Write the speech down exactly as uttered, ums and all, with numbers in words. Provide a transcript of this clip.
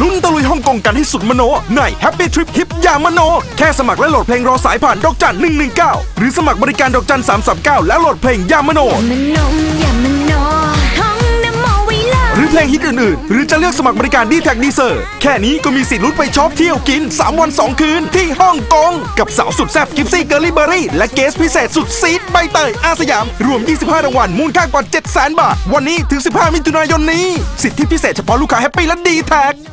ลุ้นตะลุยฮ่องกงกันให้สุดมโนใน Happy Trip ฮิปยามโนแค่สมัครและโหลดเพลงรอสายผ่านดอกจันหนึ่งหนึ่งเก้าหรือสมัครบริการดอกจันสามสามเก้าแล้วโหลดเพลงยามโนหรือเพลงฮิตอื่นๆหรือจะเลือกสมัครบริการดีแท็กดีเซอร์แค่นี้ก็มีสิทธิ์ลุ้นไปช็อปเที่ยวกินสามวันสองคืนที่ฮ่องกงกับสาวสุดแซ่บกิฟซี่เกอร์ลี่เบอร์รี่และเกสพิเศษสุดซีดใบเตยอาสยามรวมยี่สิบห้ารางวัลมูลค่ากว่า เจ็ดแสน บาทวันนี้ถึงสิบห้ามิถุนายนนี้สิทธิพิเศษเฉพาะลูกค้าแฮปปี้และดีแท็ก